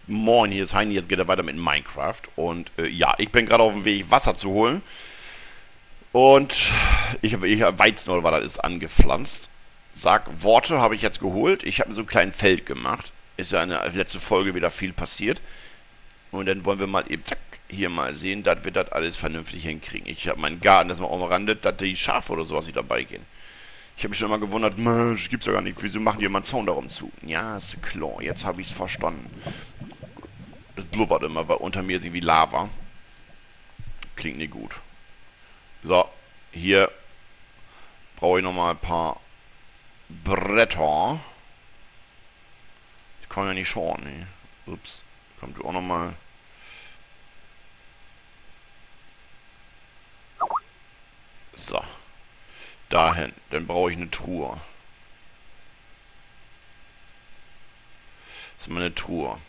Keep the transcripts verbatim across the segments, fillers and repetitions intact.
Moin, hier ist Heini, jetzt geht er weiter mit Minecraft. Und äh, ja, ich bin gerade auf dem Weg, Wasser zu holen. Und ich habe ich hab Weizen oder was das ist, angepflanzt. Sag, Worte habe ich jetzt geholt. Ich habe mir so einen kleinen Feld gemacht. Ist ja in der letzten Folge wieder viel passiert. Und dann wollen wir mal eben, zack, hier mal sehen, dass wir das alles vernünftig hinkriegen. Ich habe meinen Garten, das mal umrandet, dass die Schafe oder sowas nicht dabei gehen. Ich habe mich schon immer gewundert, Mensch, gibt's ja gar nicht. Wieso machen die immer einen Zaun darum zu? Ja, ist klar, jetzt habe ich es verstanden. Es blubbert immer, weil unter mir ist irgendwie Lava. Klingt nicht gut. So, hier brauche ich nochmal ein paar Bretter. Ich kann ja nicht schauen, ne? Ups, kommt auch nochmal. So, dahin. Dann brauche ich eine Truhe. Das ist meine Truhe.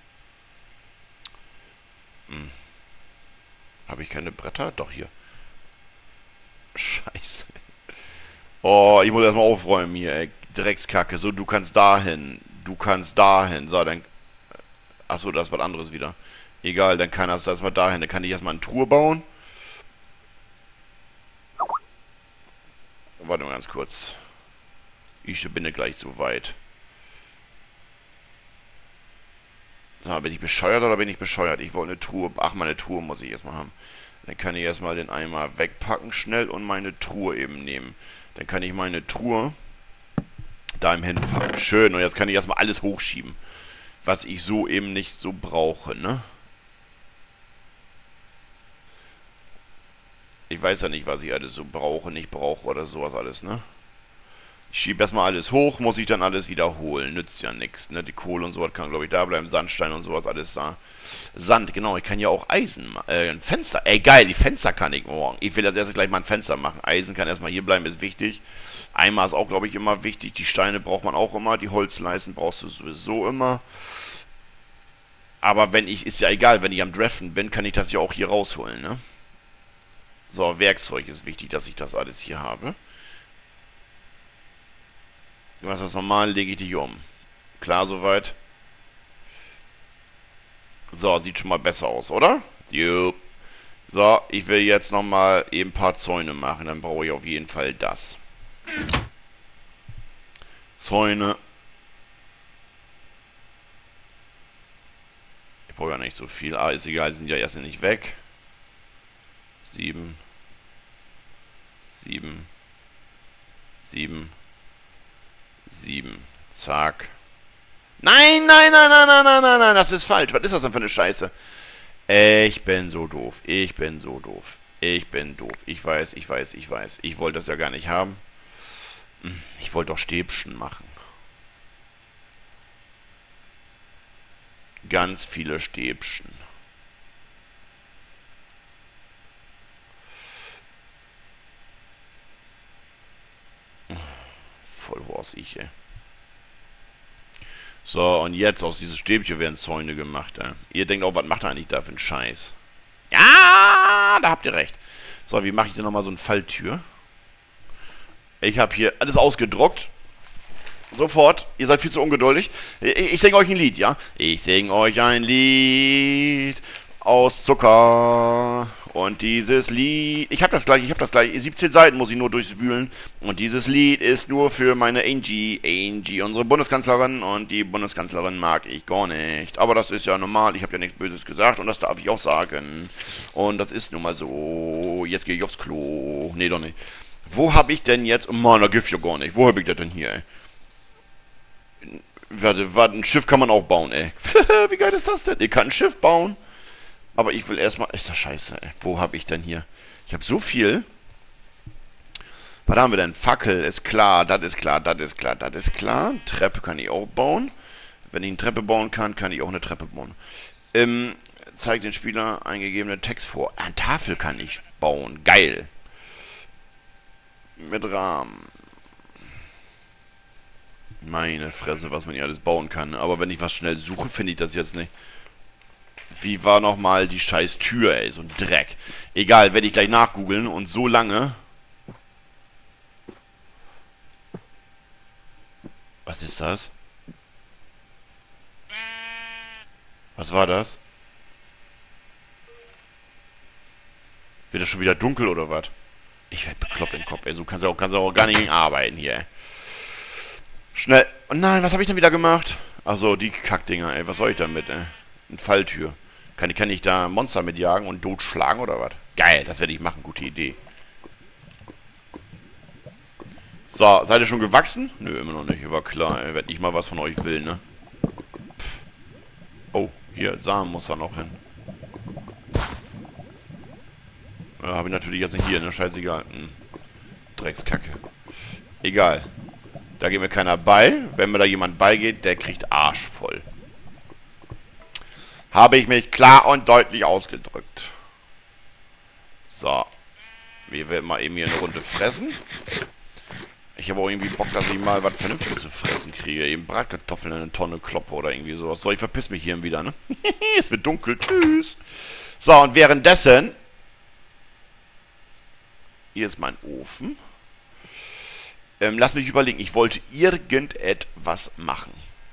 Hm. Habe ich keine Bretter? Doch, hier. Scheiße. Oh, ich muss erstmal aufräumen hier, ey. Dreckskacke. So, du kannst dahin. Du kannst dahin. So, dann. Achso, das ist was anderes wieder. Egal, dann kann das erstmal dahin. Dann kann ich erstmal eine Truhe bauen. Warte mal ganz kurz. Ich bin ja gleich so weit. So, bin ich bescheuert oder bin ich bescheuert? Ich wollte eine Truhe. Ach, meine Truhe muss ich erstmal haben. Dann kann ich erstmal den Eimer wegpacken schnell und meine Truhe eben nehmen. Dann kann ich meine Truhe da im hinpacken. Schön. Und jetzt kann ich erstmal alles hochschieben. Was ich so eben nicht so brauche, ne? Ich weiß ja nicht, was ich alles so brauche, nicht brauche oder sowas alles, ne? Ich schiebe erstmal alles hoch, muss ich dann alles wiederholen. Nützt ja nichts, ne? Die Kohle und sowas kann, glaube ich, da bleiben. Sandstein und sowas alles da. Sand, genau. Ich kann ja auch Eisen machen. Äh, ein Fenster. Ey, geil, die Fenster kann ich morgen. Ich will als erstes gleich mal ein Fenster machen. Eisen kann erstmal hier bleiben, ist wichtig. Eimer ist auch, glaube ich, immer wichtig. Die Steine braucht man auch immer. Die Holzleisten brauchst du sowieso immer. Aber wenn ich, ist ja egal, wenn ich am Draften bin, kann ich das ja auch hier rausholen, ne? So, Werkzeug ist wichtig, dass ich das alles hier habe. Du machst das normal, lege ich dich um. Klar soweit. So, sieht schon mal besser aus, oder? Jo. So, ich will jetzt nochmal eben ein paar Zäune machen. Dann brauche ich auf jeden Fall das. Zäune. Ich brauche ja nicht so viel. Ah, ist egal, sind ja erst nicht weg. Sieben. Sieben. Sieben. Sieben. Zack. Nein, nein, nein, nein, nein, nein, nein, nein, das ist falsch. Was ist das denn für eine Scheiße? Ich bin so doof. Ich bin so doof. Ich bin doof. Ich weiß, ich weiß, ich weiß. Ich wollte das ja gar nicht haben. Ich wollte doch Stäbchen machen. Ganz viele Stäbchen. Voll was ich, ey. So, und jetzt aus dieses Stäbchen werden Zäune gemacht, ey. Ihr denkt auch, was macht er eigentlich da für einen Scheiß? Ja, da habt ihr recht. So, wie mache ich denn nochmal so eine Falltür? Ich habe hier alles ausgedruckt. Sofort. Ihr seid viel zu ungeduldig. Ich, ich singe euch ein Lied, ja? Ich singe euch ein Lied aus Zucker. Und dieses Lied... Ich habe das gleich, ich habe das gleich. siebzehn Seiten muss ich nur durchwühlen. Und dieses Lied ist nur für meine Angie. Angie, unsere Bundeskanzlerin. Und die Bundeskanzlerin mag ich gar nicht. Aber das ist ja normal. Ich habe ja nichts Böses gesagt. Und das darf ich auch sagen. Und das ist nun mal so. Jetzt gehe ich aufs Klo. Nee, doch nicht. Wo habe ich denn jetzt... Mann, da gibt's ja gar nicht. Wo habe ich das denn hier, ey? Warte, warte, ein Schiff kann man auch bauen, ey. Wie geil ist das denn? Ihr könnt ein Schiff bauen. Aber ich will erstmal... Ist das scheiße, ey. Wo habe ich denn hier? Ich habe so viel. Was haben wir denn? Fackel ist klar, das ist klar, das ist klar, das ist klar. Treppe kann ich auch bauen. Wenn ich eine Treppe bauen kann, kann ich auch eine Treppe bauen. Ähm, zeigt den Spieler eingegebene Text vor. Eine Tafel kann ich bauen. Geil. Mit Rahmen. Meine Fresse, was man hier alles bauen kann. Aber wenn ich was schnell suche, finde ich das jetzt nicht. Wie war nochmal die scheiß Tür, ey? So ein Dreck. Egal, werde ich gleich nachgoogeln. Und so lange... Was ist das? Was war das? Wird das schon wieder dunkel oder was? Ich werd bekloppt im Kopf, ey. So kannst du auch, kannst du auch gar nicht arbeiten hier, ey. Schnell. Oh nein, was habe ich denn wieder gemacht? Achso, die Kackdinger, ey. Was soll ich damit, ey? Eine Falltür. Kann, kann ich da Monster mitjagen und totschlagen oder was? Geil, das werde ich machen. Gute Idee. So, seid ihr schon gewachsen? Nö, immer noch nicht. War klar, ey. Wenn ich mal was von euch will, ne? Pff. Oh, hier, Samen muss da noch hin. Ja, habe ich natürlich jetzt nicht hier, ne? Scheißegal. Hm. Dreckskacke. Egal. Da geht mir keiner bei. Wenn mir da jemand beigeht, der kriegt Arsch voll. Habe ich mich klar und deutlich ausgedrückt. So. Wir werden mal eben hier eine Runde fressen. Ich habe auch irgendwie Bock, dass ich mal was Vernünftiges zu fressen kriege. Eben Bratkartoffeln in eine Tonne kloppe oder irgendwie sowas. So, ich verpiss mich hier wieder, ne? Es wird dunkel. Tschüss. So, und währenddessen... Hier ist mein Ofen. Ähm, lass mich überlegen. Ich wollte irgendetwas machen.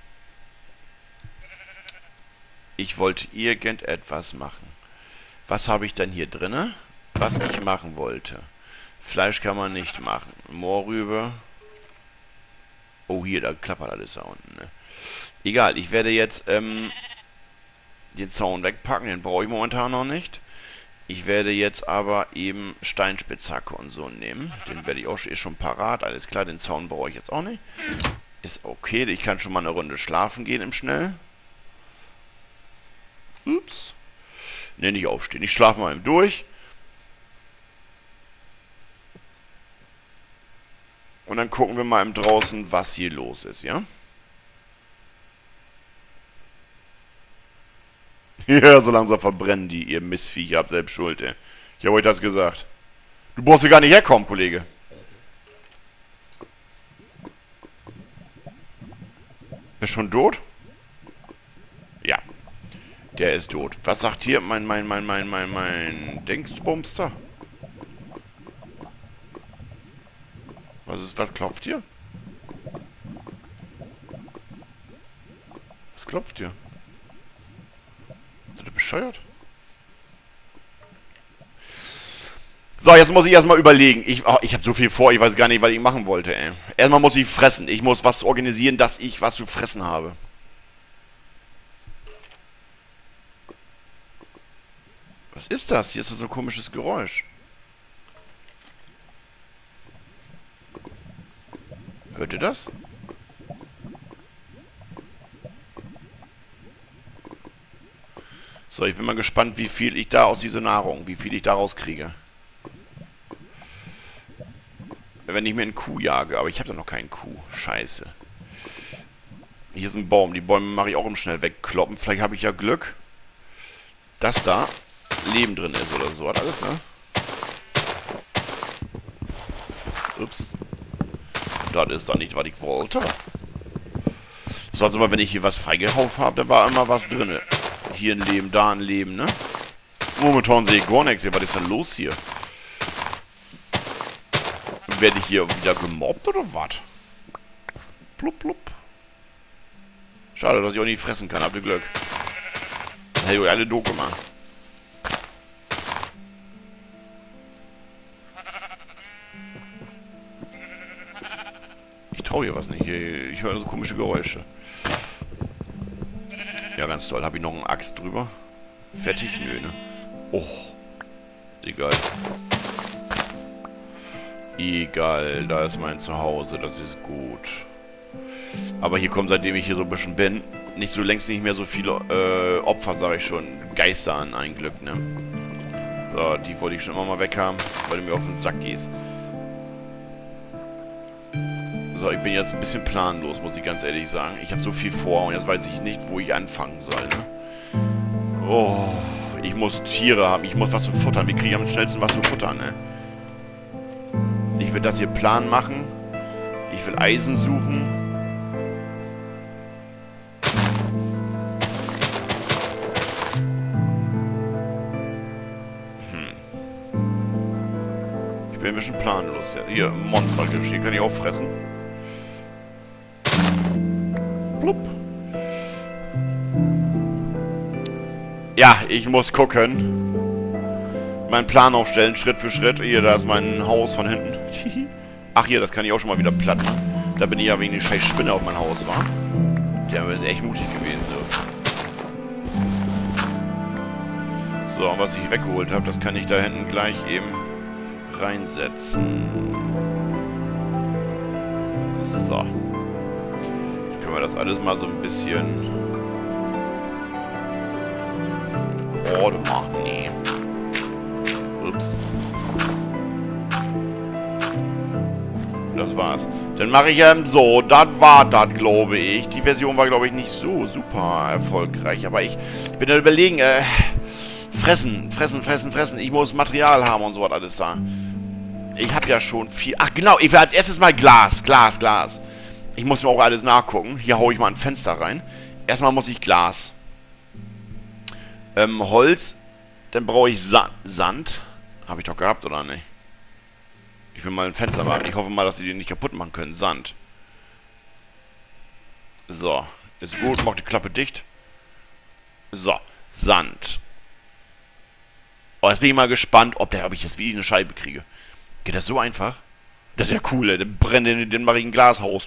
Ich wollte irgendetwas machen. Was habe ich denn hier drinne? Was ich machen wollte. Fleisch kann man nicht machen. Mohrrübe. Oh, hier, da klappert alles da unten. Ne? Egal, ich werde jetzt ähm, den Zaun wegpacken. Den brauche ich momentan noch nicht. Ich werde jetzt aber eben Steinspitzhacke und so nehmen. Den werde ich auch ist schon parat. Alles klar, den Zaun brauche ich jetzt auch nicht. Ist okay, ich kann schon mal eine Runde schlafen gehen im Schnell. Ups. Ne, nicht aufstehen. Ich schlafe mal eben durch. Und dann gucken wir mal im draußen, was hier los ist, ja? Ja, so langsam verbrennen die, ihr Missviecher, habt selbst Schuld, ey. Ich habe euch das gesagt. Du brauchst hier gar nicht herkommen, Kollege. Bist schon tot? Ja. Der ist tot. Was sagt hier mein, mein, mein, mein, mein, mein Dingsbumster? Was ist, was klopft hier? Was klopft hier? Seid ihr bescheuert? So, jetzt muss ich erstmal überlegen. Ich, oh, ich habe so viel vor, ich weiß gar nicht, was ich machen wollte, ey. Erstmal muss ich fressen. Ich muss was organisieren, dass ich was zu fressen habe. Was ist das? Hier ist so ein komisches Geräusch. Hört ihr das? So, ich bin mal gespannt, wie viel ich da aus dieser Nahrung, wie viel ich daraus kriege. Wenn ich mir einen Kuh jage, aber ich habe da noch keinen Kuh. Scheiße. Hier ist ein Baum, die Bäume mache ich auch im schnell wegkloppen. Vielleicht habe ich ja Glück, dass da Leben drin ist oder so. Hat alles, ne? Ups. Das ist doch nicht, was ich wollte. Sonst immer, wenn ich hier was freigehauen habe, da war immer was drin. Hier ein Leben, da ein Leben, ne? Momentan sehe ich gar nichts hier. Was ist denn los hier? Werde ich hier wieder gemobbt oder was? Plupp, plupp. Schade, dass ich auch nicht fressen kann. Habt ihr Glück. Hätte ich alle doof gemacht. Ich traue hier was nicht. Ich höre so komische Geräusche. Ja, ganz toll. Habe ich noch eine Axt drüber? Fertig? Nö, ne? Oh. Egal. Egal. Da ist mein Zuhause. Das ist gut. Aber hier kommen, seitdem ich hier so ein bisschen bin, nicht so längst nicht mehr so viele äh, Opfer, sage ich schon. Geister an ein Glück, ne? So, die wollte ich schon immer mal weg haben, weil du mir auf den Sack gehst. So, ich bin jetzt ein bisschen planlos, muss ich ganz ehrlich sagen. Ich habe so viel vor und jetzt weiß ich nicht, wo ich anfangen soll, ne? Oh, ich muss Tiere haben, ich muss was zu futtern. Wie kriege ich am schnellsten was zu futtern, ne? Ich will das hier Plan machen. Ich will Eisen suchen. Hm. Ich bin ein bisschen planlos. Ja. Hier, Monsterfisch, hier kann ich auch fressen. Plupp. Ja, ich muss gucken. Meinen Plan aufstellen, Schritt für Schritt. Hier, da ist mein Haus von hinten. Ach hier, das kann ich auch schon mal wieder platt machen. Da bin ich ja wegen der scheiß Spinne auf mein Haus, war. Der ist echt mutig gewesen, du. So, und was ich weggeholt habe, das kann ich da hinten gleich eben reinsetzen. So. Dann können wir das alles mal so ein bisschen... Oh, du machst nie. Ups. Das war's. Dann mache ich ähm, so, das war das, glaube ich. Die Version war, glaube ich, nicht so super erfolgreich. Aber ich bin da überlegen, äh, fressen, fressen, fressen, fressen. Ich muss Material haben und so was alles da. Ich habe ja schon viel... Ach, genau, ich will als erstes mal Glas, Glas, Glas. Ich muss mir auch alles nachgucken. Hier haue ich mal ein Fenster rein. Erstmal muss ich Glas. Ähm, Holz. Dann brauche ich Sa Sand. Habe ich doch gehabt, oder nicht? Ich will mal ein Fenster machen. Ich hoffe mal, dass sie den nicht kaputt machen können. Sand. So. Ist gut. Mach die Klappe dicht. So. Sand. Oh, jetzt bin ich mal gespannt, ob, der, ob ich jetzt wie eine Scheibe kriege. Geht das so einfach? Das ist ja cool, ey. Dann brennt den, den mache ich ein Glashaus.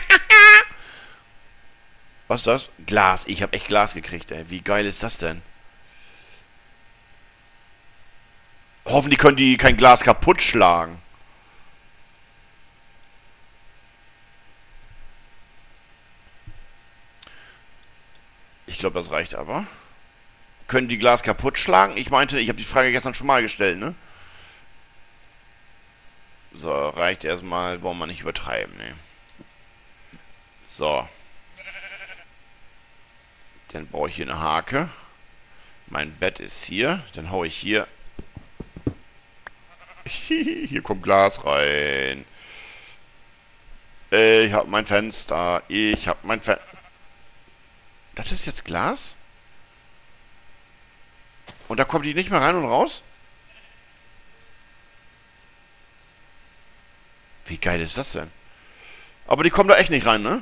Was ist das? Glas. Ich habe echt Glas gekriegt, ey. Wie geil ist das denn? Hoffentlich können die kein Glas kaputt schlagen. Ich glaube, das reicht aber. Können die Glas kaputt schlagen? Ich meinte, ich habe die Frage gestern schon mal gestellt, ne? So, reicht erstmal, wollen wir nicht übertreiben, ne? So. Dann brauche ich hier eine Hake. Mein Bett ist hier. Dann haue ich hier... Hier kommt Glas rein. Ich hab mein Fenster. Ich hab mein Fenster. Das ist jetzt Glas? Und da kommt die nicht mehr rein und raus? Wie geil ist das denn? Aber die kommen da echt nicht rein, ne?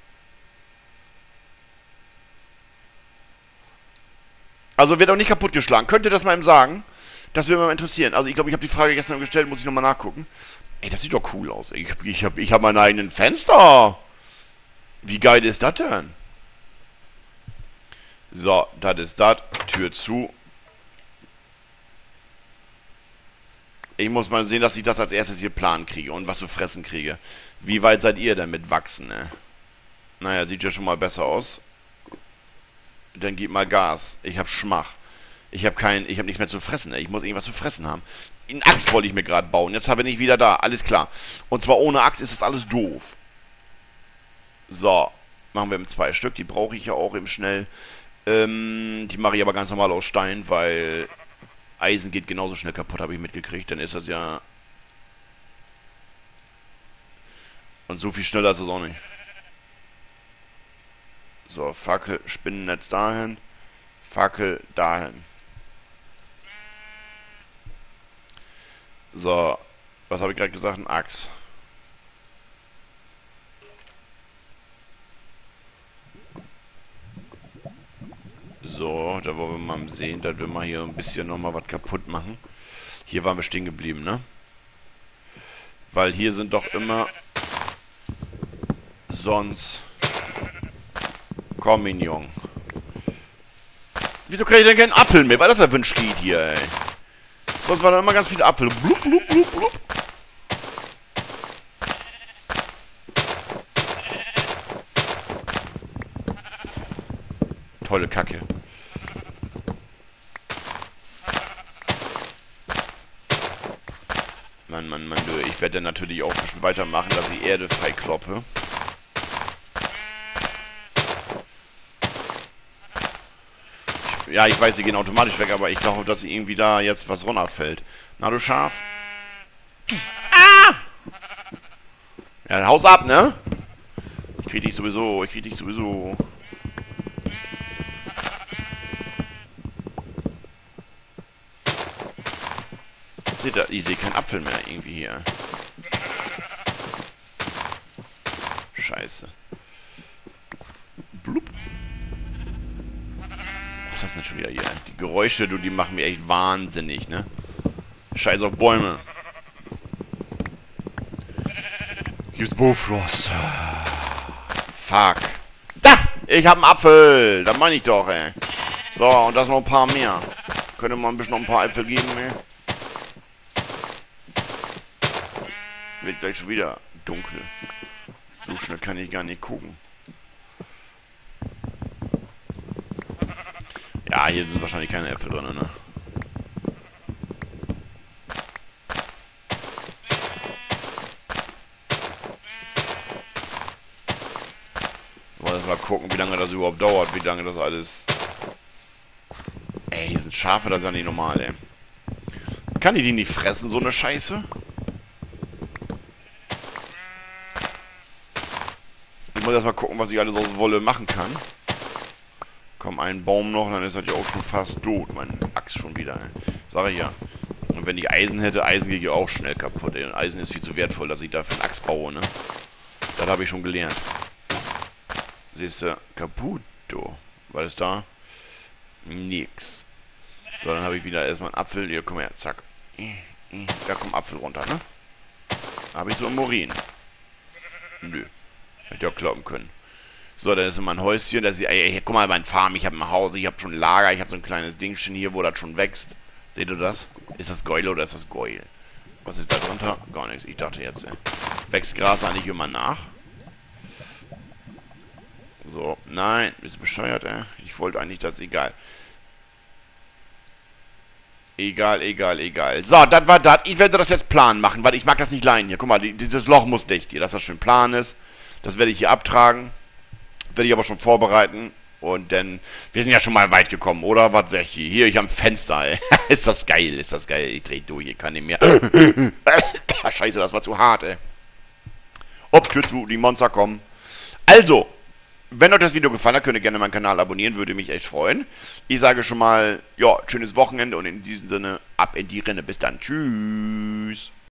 Also wird auch nicht kaputtgeschlagen. Könnt ihr das mal eben sagen? Das würde mich mal interessieren. Also ich glaube, ich habe die Frage gestern gestellt, muss ich nochmal nachgucken. Ey, das sieht doch cool aus. Ich, ich habe ich hab meinen eigenen Fenster. Wie geil ist das denn? So, das ist das. Tür zu. Ich muss mal sehen, dass ich das als erstes hier planen kriege und was zu fressen kriege. Wie weit seid ihr denn mit Wachsen, ne? Naja, sieht ja schon mal besser aus. Dann gib mal Gas. Ich hab Schmach. Ich habe kein, ich habe nichts mehr zu fressen. Ne? Ich muss irgendwas zu fressen haben. Eine Axt wollte ich mir gerade bauen. Jetzt habe ich nicht wieder da. Alles klar. Und zwar ohne Axt ist das alles doof. So. Machen wir eben zwei Stück. Die brauche ich ja auch eben schnell. Ähm, die mache ich aber ganz normal aus Stein, weil Eisen geht genauso schnell kaputt, habe ich mitgekriegt. Dann ist das ja... Und so viel schneller ist das auch nicht. So, Fackel, Spinnennetz dahin. Fackel dahin. So, was habe ich gerade gesagt? Ein Axt. So, da wollen wir mal sehen, dass wir mal hier ein bisschen nochmal was kaputt machen. Hier waren wir stehen geblieben, ne? Weil hier sind doch immer... Sonst... Komm, Mignon. Wieso kriege ich denn keinen Apfel mehr? Weil das erwünscht geht hier, ey. Sonst waren da immer ganz viele Apfel. Blub, blub, blub, blub. Tolle Kacke. Mann, Mann, Mann, du. Ich werde dann natürlich auch ein bisschen weitermachen, dass ich Erde freikloppe. Ja, ich weiß, sie gehen automatisch weg, aber ich glaube, dass irgendwie da jetzt was runterfällt. Na, du Schaf. Ah! Ja, haus ab, ne? Ich krieg dich sowieso, ich krieg dich sowieso. Seht ihr, ich sehe keinen Apfel mehr irgendwie hier. Scheiße. Blub. das denn schon wieder hier? Die Geräusche, du, die machen mich echt wahnsinnig, ne? Scheiß auf Bäume. Hier ist Bofrost. Fuck. Da! Ich hab einen Apfel! Das meine ich doch, ey. So, und das noch ein paar mehr. Könnte man ein bisschen noch ein paar Äpfel geben, ey. Wird gleich schon wieder dunkel. So schnell kann ich gar nicht gucken. Ja, hier sind wahrscheinlich keine Äpfel drin, ne? Wollen wir mal gucken, wie lange das überhaupt dauert, wie lange das alles... Ey, hier sind Schafe, das ist ja nicht normal, ey. Kann ich die nicht fressen, so eine Scheiße? Ich muss erstmal gucken, was ich alles aus Wolle machen kann. Komm, ein Baum noch, dann ist das ja auch schon fast tot. Mein Axt schon wieder, ey. Sag ich ja. Und wenn ich Eisen hätte, Eisen geht ja auch schnell kaputt, ey. Und Eisen ist viel zu wertvoll, dass ich dafür einen Axt baue, ne? Das habe ich schon gelernt. Siehst du, kaputt, du. Was ist da? Nix. So, dann habe ich wieder erstmal einen Apfel. Hier, komm her, zack. Da kommt Apfel runter, ne? Habe ich so einen Morin. Nö. Hätte ja auch kloppen können. So, dann ist immer ein Häuschen. Das ist, ey, ey, guck mal, mein Farm. Ich habe ein Haus, ich habe schon ein Lager. Ich habe so ein kleines Dingchen hier, wo das schon wächst. Seht ihr das? Ist das Gäule oder ist das Gäul? Was ist da drunter? Gar nichts. Ich dachte jetzt, ey. Wächst Gras eigentlich immer nach? So, nein. Bist du bescheuert, ey? Ich wollte eigentlich das, egal. Egal, egal, egal. So, das war das. Ich werde das jetzt plan machen, weil ich mag das nicht leihen hier. Guck mal, die, dieses Loch muss dicht hier, dass das schön plan ist. Das werde ich hier abtragen. Werde ich aber schon vorbereiten. Und dann, wir sind ja schon mal weit gekommen, oder? Was sag ich hier? Hier, ich am Fenster, ey. Ist das geil, ist das geil. Ich dreh durch, ich kann nicht mehr. Scheiße, das war zu hart, ey. Ob, Tür zu, die Monster kommen. Also, wenn euch das Video gefallen hat, könnt ihr gerne meinen Kanal abonnieren, würde mich echt freuen. Ich sage schon mal, ja, schönes Wochenende und in diesem Sinne, ab in die Rinne. Bis dann, tschüss.